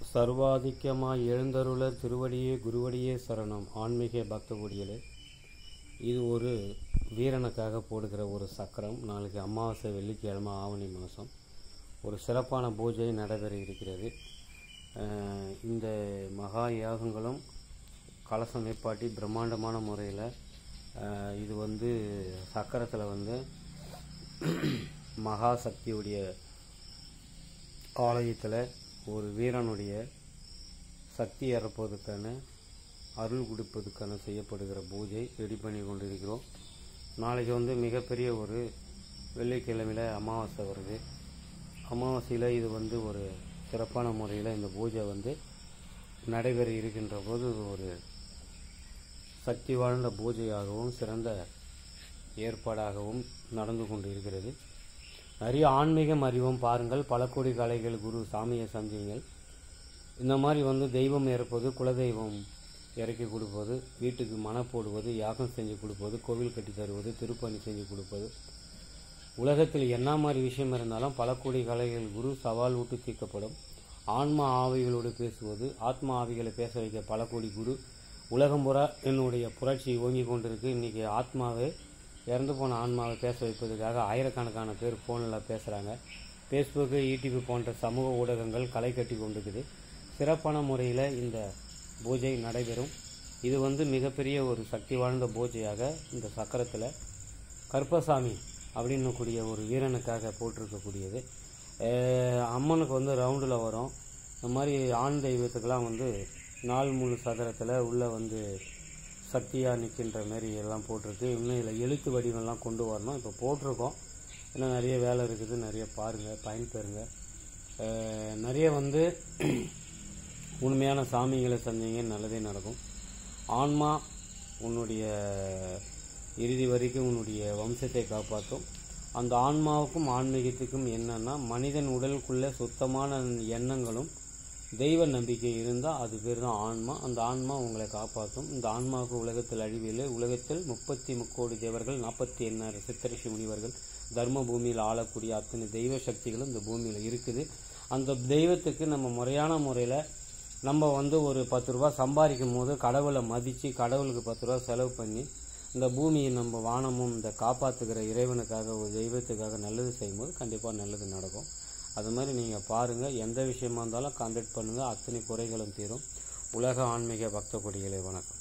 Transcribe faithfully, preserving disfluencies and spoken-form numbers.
சர்வாதிக்கமாய் எழுந்தருளர் திருவடியே குருவடியே சரணம். ஆன்மீக பக்த கொடிகளே, இது ஒரு வீரனுக்காக போடுகிற ஒரு சக்கரம். நாளைக்கு அமாவாசை வெள்ளிக்கிழமை ஆவணி மாதம் ஒரு சிறப்பான பூஜை நடைபெற இருக்கிறது. இந்த மகா யாகங்களும் கலசம் ஏற்பாட்டி பிரம்மாண்டமான முறையில் இது வந்து சக்கரத்தில் வந்து மகா சக்தியுடைய ஆலயத்தில் ஒரு வீரனுடைய சக்தி இறப்பதற்கான அருள் கொடுப்பதற்கான செய்யப்படுகிற பூஜை ரெடி பண்ணி கொண்டிருக்கிறோம். நாளைக்கு வந்து மிகப்பெரிய ஒரு வெள்ளிக்கிழமையில் அமாவாசை வருது. அமாவாசையில் இது வந்து ஒரு சிறப்பான முறையில் இந்த பூஜை வந்து நடைபெற இருக்கின்ற போது ஒரு சக்தி வாழ்ந்த பூஜையாகவும் சிறந்த ஏற்பாடாகவும் நடந்து கொண்டு இருக்கிறது. நிறைய ஆன்மீகம் அறிவும் பாருங்கள். பல கோடி கலைகள் குரு சாமியை சந்தியுங்கள். இந்த மாதிரி வந்து தெய்வம் இறப்பது, குலதெய்வம் இறக்கி கொடுப்பது, வீட்டுக்கு மன போடுவது, யாகம் செஞ்சு கொடுப்பது, கோவில் கட்டி தருவது, திருப்பணி செஞ்சு கொடுப்பது, உலகத்தில் என்ன மாதிரி விஷயம் இருந்தாலும் பல கோடி கலைகள் குரு சவால் விட்டு தீர்க்கப்படும். ஆன்மா ஆவிகளோடு பேசுவது, ஆத்மா ஆவிகளை பேச வைக்க பல கோடி குரு உலகம் புறா என்னுடைய புரட்சி ஓங்கி கொண்டிருக்கு. இன்றைக்கி ஆத்மாவை இறந்து போன ஆன்மாவை பேச வைப்பதற்காக ஆயிரக்கணக்கான பேர் ஃபோனில் பேசுகிறாங்க. ஃபேஸ்புக்கு, யூடியூப் போன்ற சமூக ஊடகங்கள் களை கட்டி கொண்டிருக்குது. சிறப்பான முறையில் இந்த பூஜை நடைபெறும். இது வந்து மிகப்பெரிய ஒரு சக்தி வாழ்ந்த பூஜையாக இந்த சக்கரத்தில் கருப்பசாமி அப்படின்னு கூடிய ஒரு வீரனுக்காக போட்டிருக்கக்கூடியது. அம்மனுக்கு வந்து ரவுண்டில் வரும். இந்த மாதிரி ஆண் தெய்வத்துக்கெல்லாம் வந்து நாலு மூணு சதுரத்தில் உள்ளே வந்து சக்தியாக நிற்கின்ற மாரி எல்லாம் போட்டிருக்கு. இன்னும் இதில் எழுத்து வடிவெல்லாம் கொண்டு வரணும். இப்போ போட்டிருக்கோம். இன்னும் நிறைய வேலை இருக்குது. நிறைய பாருங்கள், பயன்பெறுங்க. நிறைய வந்து உண்மையான சாமிகளை சந்திங்க, நல்லதே நடக்கும். ஆன்மா உன்னுடைய இறுதி வரைக்கும் உன்னுடைய வம்சத்தை காப்பாற்றும். அந்த ஆன்மாவுக்கும் ஆன்மீகத்துக்கும் என்னன்னா, மனிதன் உடலுக்குள்ளே சுத்தமான எண்ணங்களும் தெய்வ நம்பிக்கை இருந்தால் அது பேர் தான் ஆன்மா. அந்த ஆன்மா உங்களை காப்பாற்றும். இந்த ஆன்மாவுக்கு உலகத்தில் அழிவில்லை. உலகத்தில் முப்பத்தி முக்கோடி தேவர்கள், நாற்பத்தி எண்ணாயிரம் சித்தரிஷி முனிவர்கள், தர்ம பூமியில் ஆளக்கூடிய அத்தனை தெய்வ சக்திகளும் இந்த பூமியில் இருக்குது. அந்த தெய்வத்துக்கு நம்ம முறையான முறையில் நம்ம வந்து ஒரு பத்து ரூபா சம்பாதிக்கும் போது கடவுளை மதித்து கடவுளுக்கு பத்து ரூபா செலவு பண்ணி இந்த பூமியை நம்ம வானமும் இந்த காப்பாற்றுகிற இறைவனுக்காக ஒரு தெய்வத்துக்காக நல்லது செய்யும்போது கண்டிப்பாக நல்லது நடக்கும். அது மாதிரி நீங்கள் பாருங்கள். எந்த விஷயமா இருந்தாலும் கான்டாக்ட் பண்ணுங்கள். அத்தனை குறைகளும் தீரும். உலக ஆன்மீக பக்த கொடிகளே, வணக்கம்.